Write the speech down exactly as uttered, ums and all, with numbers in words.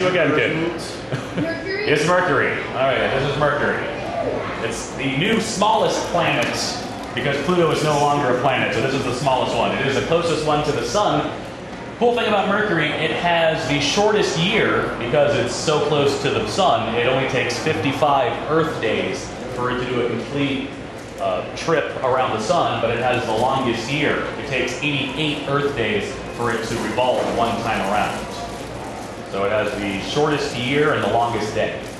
Again, kid. Mercury? It's Mercury. All right, this is Mercury. It's the new smallest planet because Pluto is no longer a planet, so this is the smallest one. It is the closest one to the sun. Cool thing about Mercury, it has the shortest year because it's so close to the sun. It only takes fifty-five Earth days for it to do a complete uh, trip around the sun, but it has the longest year. It takes eighty-eight Earth days for it to revolve one time around. So it has the shortest year and the longest day.